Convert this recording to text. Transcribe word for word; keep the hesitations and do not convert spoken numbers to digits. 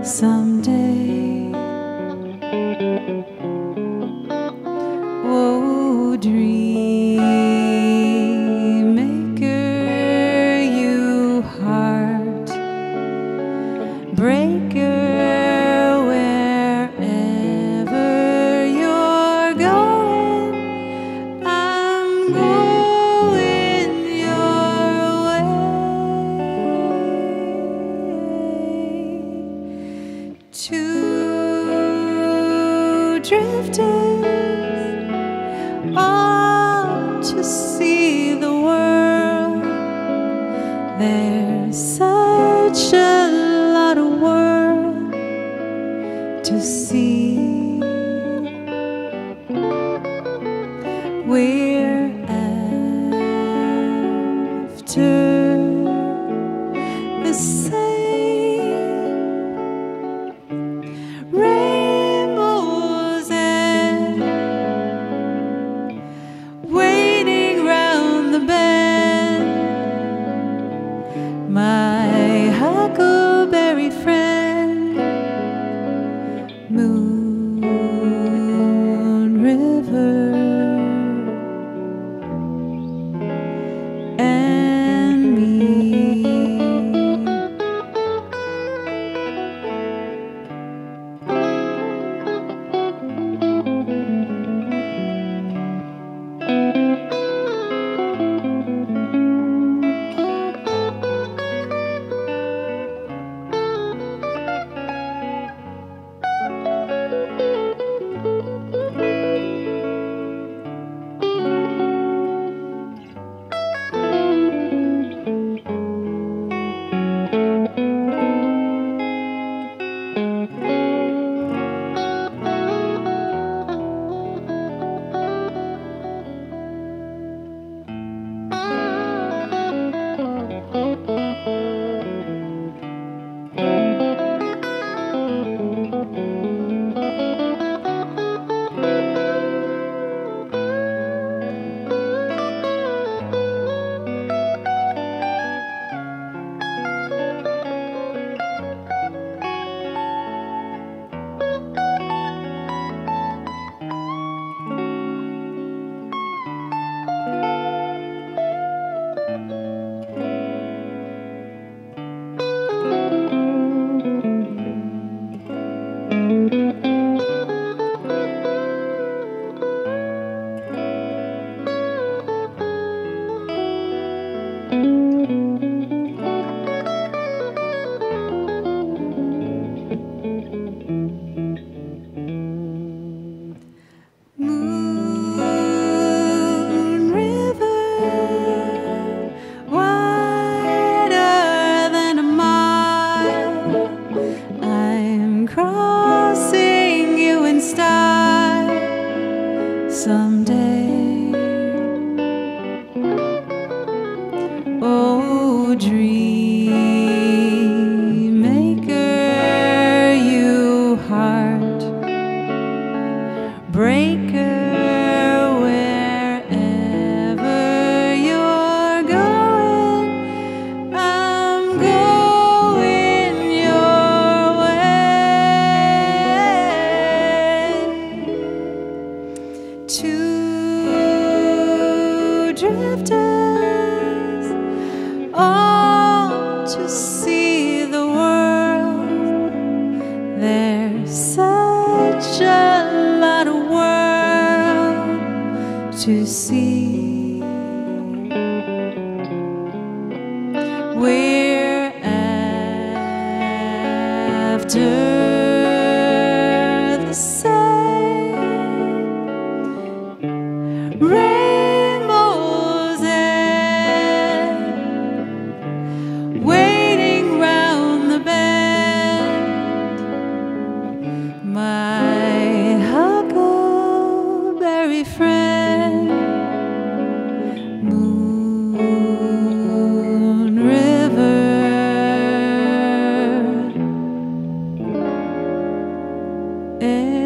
someday. Oh, dream maker, you heart breaker, wherever you're going, I'm going your way. Two drifters, all to see the world. There's such a lot of world to see. We're after the same rainbows and waiting round the bend. My huckleberry friend, Moon River, and me. Moon River, wider than a mile. I'm crossing you in style someday. Oh, dream maker, you heart breaker, wherever you're going, I'm going your way. Two drifters, all to see the world. There's such a lot of world to see. We're after the same rainbows and waiting round the bend. My huckleberry friend, Moon River, and